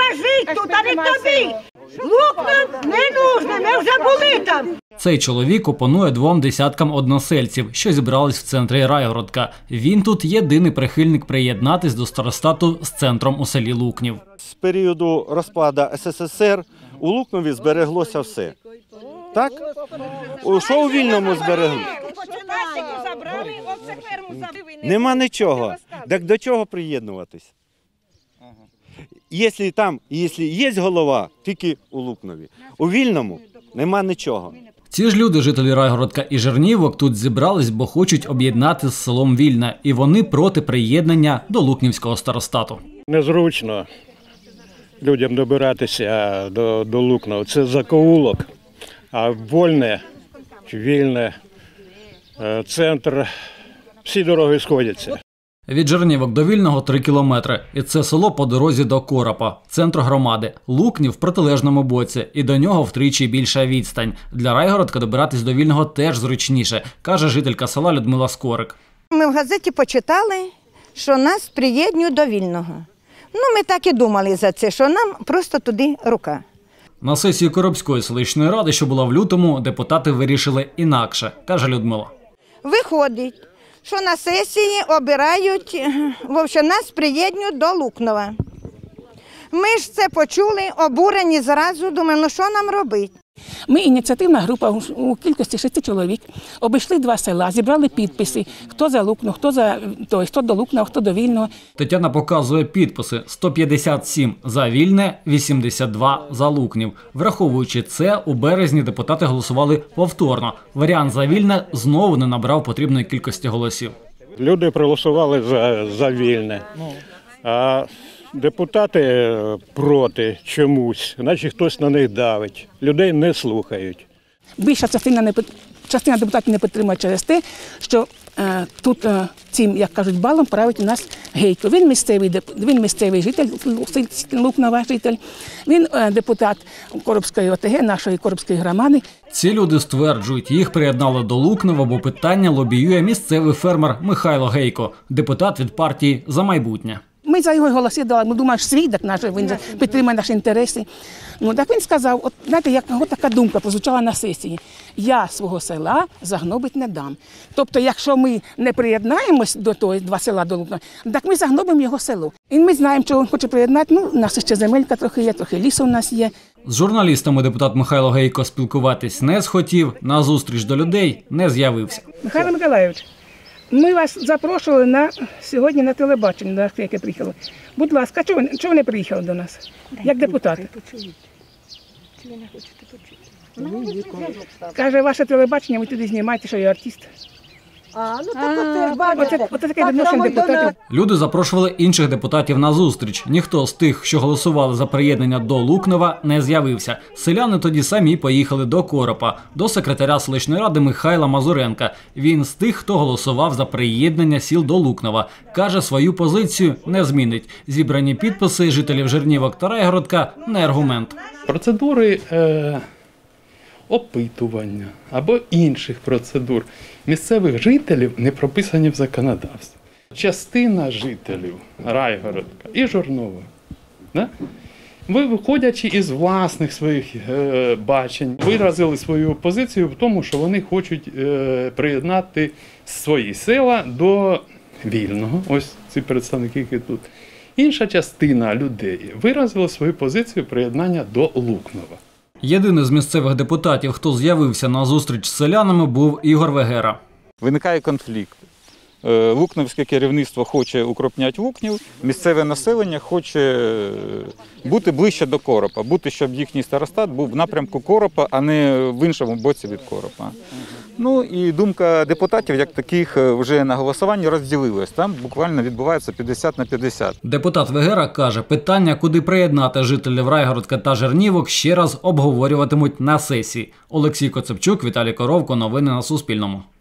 жити тут, а не тобі. Лук нам не нужен, ми вже були там. Цей чоловік опонує 2 десяткам односельців, що зібрались в центрі Райгородка. Він тут єдиний прихильник приєднатись до старостату з центром у селі Лукнів. З періоду розпаду СССР у Лукнові збереглося все. Так? Що у Вільному зберегли? Нема нічого. Так до чого приєднуватись? Якщо є голова, тільки у Лукнові. У Вільному нема нічого. Ці ж люди, жителі Райгородка і Жернівок, тут зібрались, бо хочуть об'єднати з селом Вільне. І вони проти приєднання до Лукнівського старостату. Незручно людям добиратися до Лукнова. Це закоулок. А Вольне, Вільне, центр, всі дороги сходяться. Від Жернівок до Вільного 3 кілометри. І це село по дорозі до Коропа, центру громади. Лукнів в протилежному боці. І до нього втричі більша відстань. Для Райгородка добиратись до Вільного теж зручніше, каже жителька села Людмила Скорик. Ми в газеті почитали, що нас приєднують до Вільного. Ми так і думали за це, що нам просто туди рука. На сесії Коробської селищної ради, що була в лютому, депутати вирішили інакше, каже Людмила. Виходить, що на сесії обирають, нас приєднують до Лукнова. Ми ж це почули, обурені зразу, думаємо, що нам робити. Ми, ініціативна група у кількості 6 чоловік, обійшли 2 села, зібрали підписи, хто за Лукнов, хто до Лукнова, хто до Вільного. Тетяна показує підписи: 157 за Вільне, 82 за Лукнів. Враховуючи це, у березні депутати голосували повторно. Варіант за Вільне знову не набрав потрібної кількості голосів. Люди проголосували за Вільне, а депутати проти чомусь, наче хтось на них давить. Людей не слухають. Більша частина депутатів не підтримує через те, що тут цим, як кажуть, балом править у нас Гейко. Він місцевий житель Лукнова, він депутат Коробської ОТГ, нашої Коробської громади. Ці люди стверджують, їх приєднали до Лукнова, бо питання лобіює місцевий фермер Михайло Гейко, депутат від партії «За майбутнє». Ми за його голоси дали, ми думаємо, що свідок наш, він підтримує наші інтереси. Так він сказав, знаєте, така думка прозвучала на сесії: я свого села загнобити не дам. Тобто, якщо ми не приєднаємось до того 2 села до Лукнова, так ми загнобимо його село. І ми знаємо, що він хоче приєднати, у нас ще земелька трохи є, трохи лісу у нас є. З журналістами депутат Михайло Гейко спілкуватись не схотів, на зустріч до людей не з'явився. Михайло Миколайович, ми вас запрошували сьогодні на телебачення, яке приїхало. Будь ласка, чого ви не приїхали до нас, як депутати? Каже, ваше телебачення, ви туди знімаєте, що я артист. Оце таке відношення депутатів. Люди запрошували інших депутатів на зустріч. Ніхто з тих, що голосували за приєднання до Лукнова, не з'явився. Селяни тоді самі поїхали до Коропа, до секретаря селищної ради Михайла Мазуренка. Він з тих, хто голосував за приєднання сіл до Лукнова. Каже, свою позицію не змінить. Зібрані підписи жителів Жернівок та Райгородка – не аргумент. Процедури опитування або інших процедур місцевих жителів не прописані в законодавстві. Частина жителів Райгородка і Жорнова, виходячи із власних своїх бачень, виразили свою позицію в тому, що вони хочуть приєднати свої села до Вільного, ось ці представники, які тут. Інша частина людей виразила свою позицію приєднання до Лукнова. Єдиний з місцевих депутатів, хто з'явився на зустріч з селянами, був Ігор Вегера. Виникає конфлікт. Лукновське керівництво хоче укропняти Лукнів, місцеве населення хоче бути ближче до Коропа, щоб їхній старостат був в напрямку Коропа, а не в іншому боці від Коропа. І думка депутатів, як таких, вже на голосуванні розділилась. Там буквально відбувається 50 на 50. Депутат Вегера каже, питання, куди приєднати жителів Райгородка та Жернівок, ще раз обговорюватимуть на сесії. Олексій Коцепчук, Віталій Коровко. Новини на Суспільному.